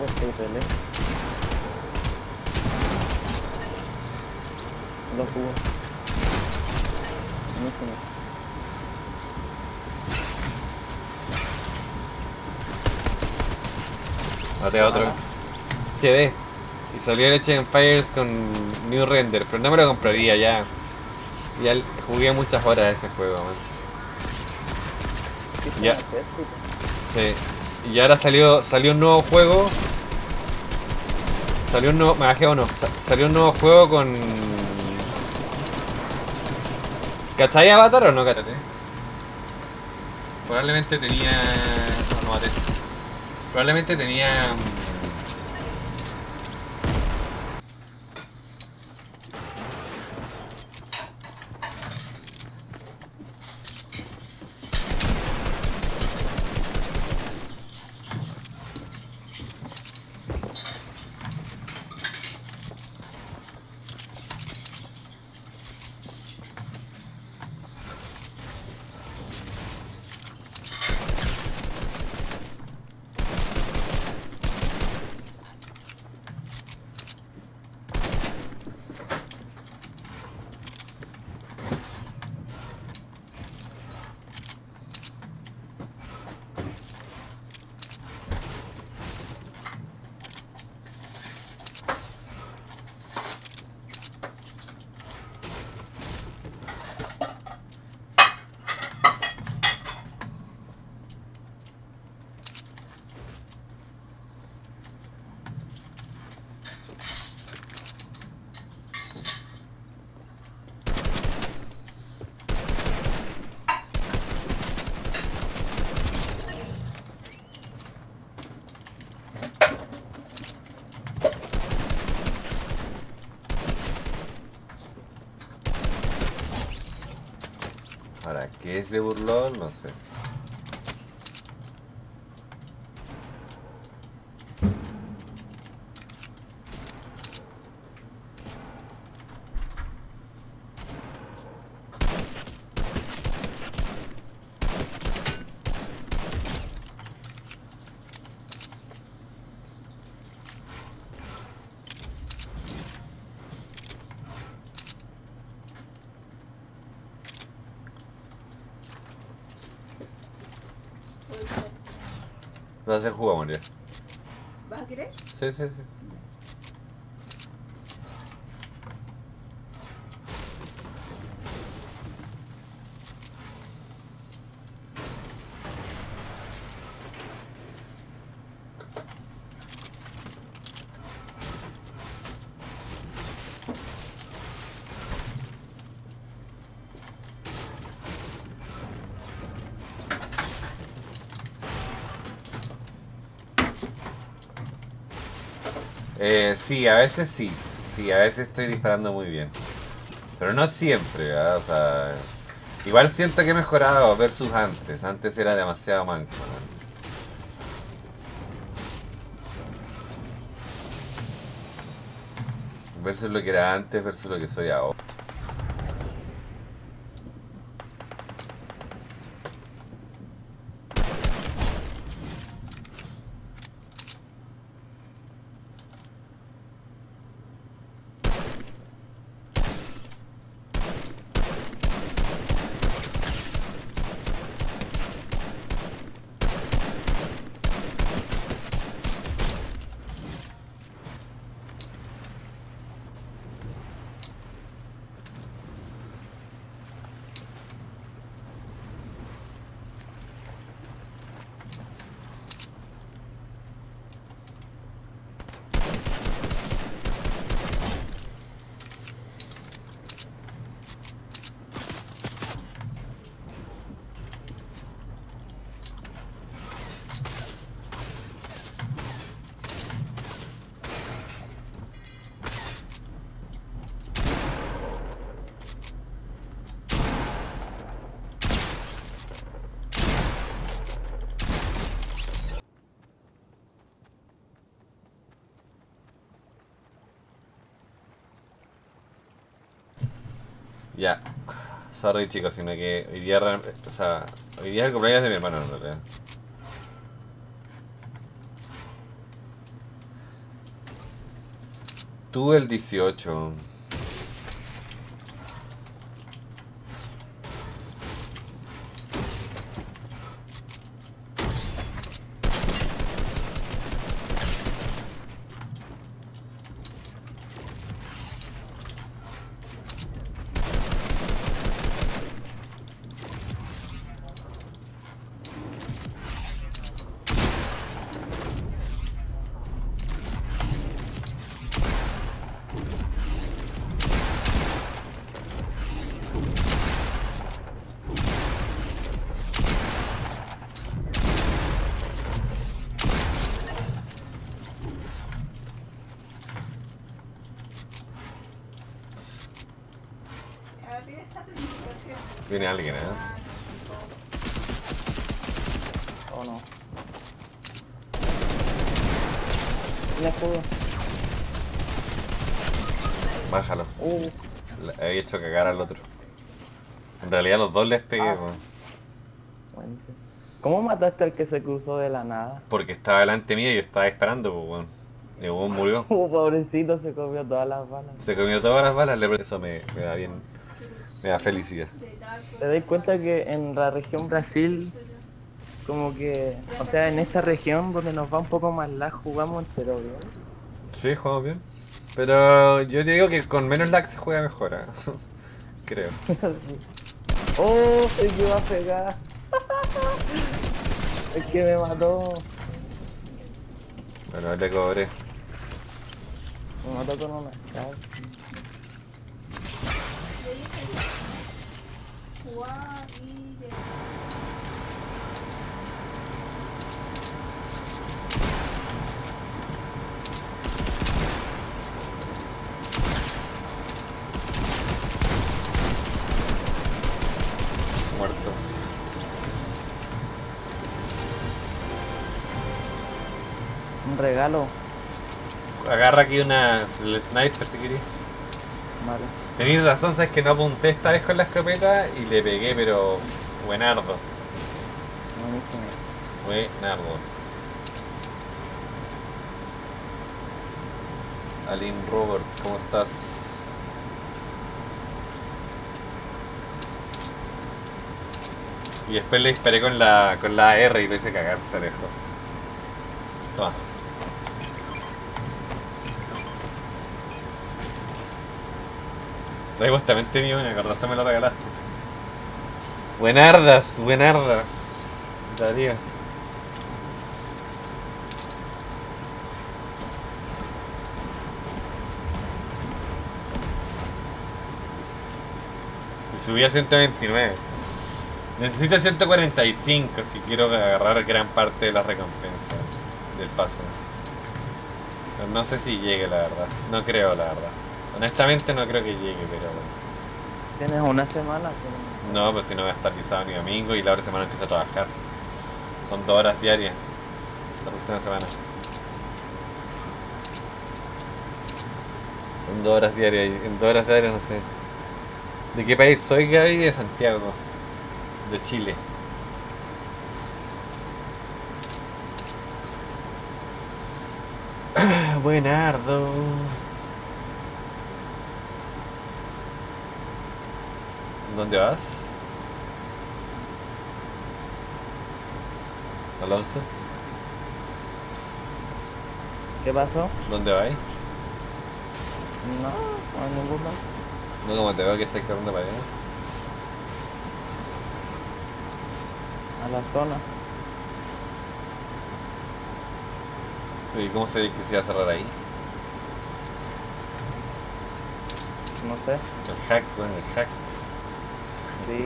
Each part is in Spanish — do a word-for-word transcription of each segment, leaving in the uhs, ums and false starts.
estoy tele. Dos cubos. No sé. Maté a otro. T V. Y salió el Age of Empires con New Render, pero no me lo compraría ya. Ya jugué muchas horas ese juego, man. Ya. Sí. Y ahora salió salió un nuevo juego. Salió un nuevo. Me bajé o no. Salió un nuevo juego con. ¿Cachai Avatar o no cachai? Probablemente tenía. No, no maté. Probablemente tenía. Ahora, ¿qué es de burlón? No sé. Vas a hacer jugo a morir. ¿Vas a querer? Sí, sí, sí. Eh, sí, a veces sí. Sí, a veces estoy disparando muy bien. Pero no siempre, ¿verdad? O sea, igual siento que he mejorado versus antes. Antes era demasiado manco, ¿no? Versus lo que era antes, versus lo que soy ahora. Ya. Sorry chicos, sino que hoy día, o sea, hoy día es el cumpleaños de mi hermano en realidad. Tú el dieciocho. Viene alguien, ¿eh? ¿O no? ¿Le escudo? Bájalo. Uh, Le he hecho cagar al otro. En realidad los dos les pegué, Ah. weón. bueno. ¿Cómo mataste al que se cruzó de la nada? Porque estaba delante mío y yo estaba esperando, pues, weón. Y el weón murió. Uh, pobrecito, se comió todas las balas. Se comió todas las balas, le- eso me, me da bien. Me da felicidad. ¿Te das cuenta que en la región Brasil, como que, o sea, en esta región donde nos va un poco más lag, jugamos entero bien? Sí, jugamos bien. Pero yo te digo que con menos lag se juega mejor, ¿eh? Creo. ¡Oh! El que iba a pegar. El que me mató. Bueno, le cobré. Me mató con una scar. Jugar y de... Muerto. Un regalo. Agarra aquí una. El sniper si querés. Vale. Tenéis razón, sabes que no apunté esta vez con la escopeta y le pegué, pero. Buenardo. Buenísimo. Buenardo. Alin Robert, ¿cómo estás? Y después le disparé con la con la R y lo hice cagar, se alejó. Toma. Ahí vos también tenías una, con razón me la regalaste. Buenardas, buenardas. Darío. Y subí a ciento veintinueve. Necesito ciento cuarenta y cinco si quiero agarrar gran parte de la recompensa del paso. Pero no sé si llegue, la verdad. No creo, la verdad. Honestamente no creo que llegue, pero... Tienes una semana. que- No, pues si no voy a estar ni sábado ni domingo y la otra semana empiezo a trabajar. Son dos horas diarias. La próxima semana. Son dos horas diarias y en dos horas diarias no sé. ¿De qué país soy, Gaby? De Santiago. De Chile. Buenardo. ¿Dónde vas? Alonso, ¿Qué pasó? ¿dónde vas? No, no hay ningún lado. No, como te veo que estás corriendo para allá. A la zona. ¿Y cómo se dice que se iba a cerrar ahí? No sé. El hack, bueno, el hack. Sí.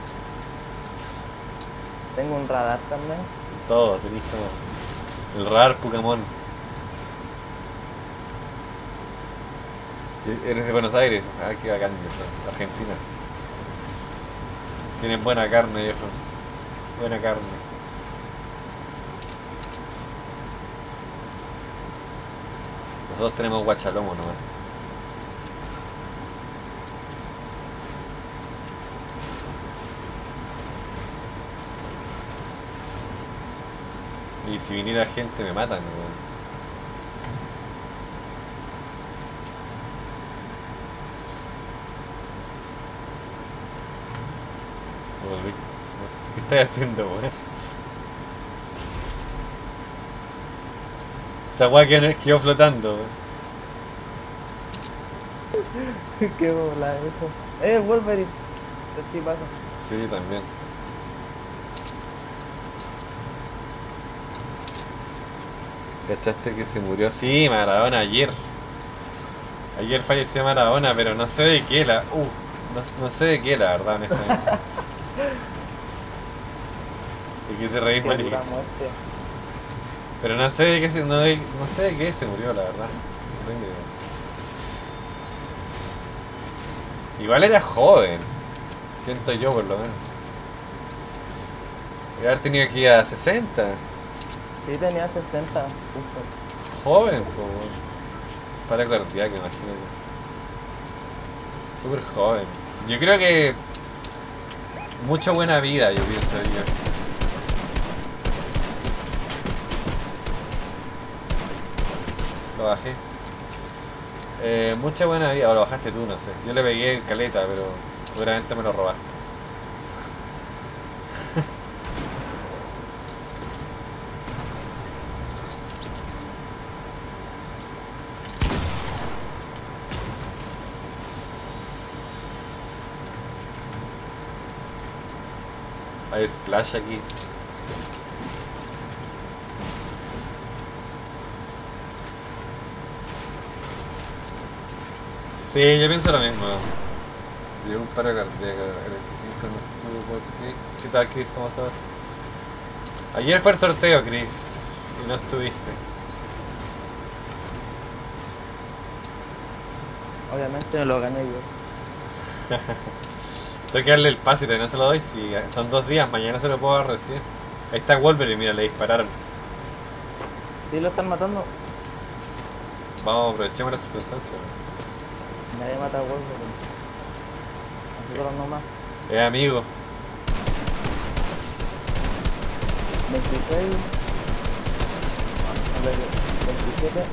Tengo un radar también. Todo, tenés como el radar Pokémon. ¿Y ¿Eres de Buenos Aires? Ah, qué bacán, eso. Argentina. Tienen buena carne, viejo. Buena carne. Nosotros tenemos guachalomo nomás. Y si viniera gente me matan, weón. volví. ¿Qué estás haciendo, weón? Esa weá quedó, quedó flotando, weón. Qué bola eso. Eh, Wolverine. Sí pasa. Sí, también. ¿Cachaste que se murió? Sí, Maradona ayer. Ayer falleció Maradona, pero no sé de qué la... Uh, no, no sé de qué la verdad, honestamente. ¿De qué te reís, Qué Mari? dura muerte. Pero no sé de qué se... No, de- no sé de qué se murió, la verdad. No tengo idea. Igual era joven. Siento yo, por lo menos. Debe haber tenido que ir a sesenta. Sí, tenía sesenta. Justo. Joven, pues, weón. Para cardíaco, imagínate. Súper joven. Yo creo que mucha buena vida, yo pienso yo. Lo bajé. Eh, mucha buena vida, o lo bajaste tú, no sé. Yo le pegué caleta, pero seguramente me lo robaste. Hay splash aquí. Sí, yo pienso lo mismo. Dio un paro cardíaco. El veinticinco no estuvo por ti. ¿Qué tal, Chris? ¿Cómo estás? Ayer fue el sorteo, Chris. Y no estuviste. Obviamente me lo gané yo. Tengo que darle el pase y todavía no se lo doy. Si son dos días, mañana se lo puedo dar recién. Ahí está Wolverine, mira, le dispararon. Sí, lo están matando. Vamos, aprovechemos las circunstancias. Nadie mata a Wolverine. Nosotros nomás. Eh, amigo. veintiséis. veintisiete.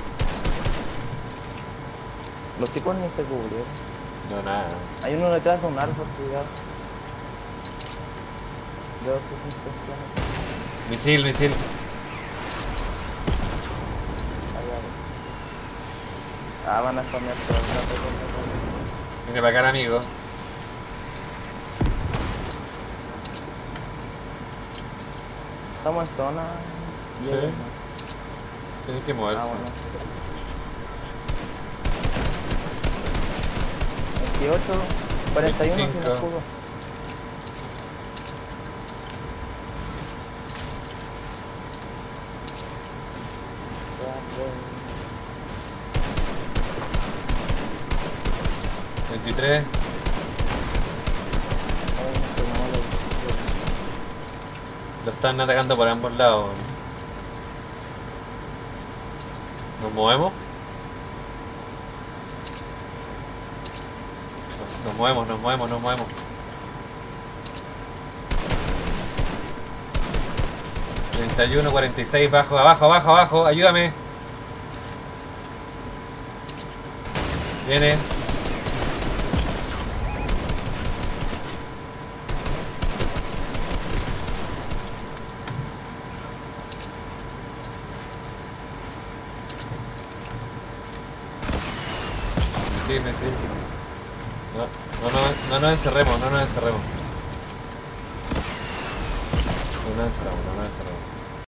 Los tipos ni se cubrieron. No, nada. Hay uno detrás de un árbol, cuidado. Veo sus intenciones. Misil, misil. Allá. Ah, van a spamear todo el rato. Viene para acá, amigo. Estamos en zona. Sí. Bien. Tienes que moverse. Ah, bueno. veintiocho, cuarenta y uno sin veinticinco. escudo. veintitrés. Lo están atacando por ambos lados. ¿Nos movemos? Nos movemos, nos movemos, nos movemos. treinta y uno, cuarenta y seis, bajo, abajo, abajo, abajo, ayúdame. Viene. Sí, me sí. No, no, no, no nos encerremos, no nos encerremos. No nos encerramos, no nos encerremos.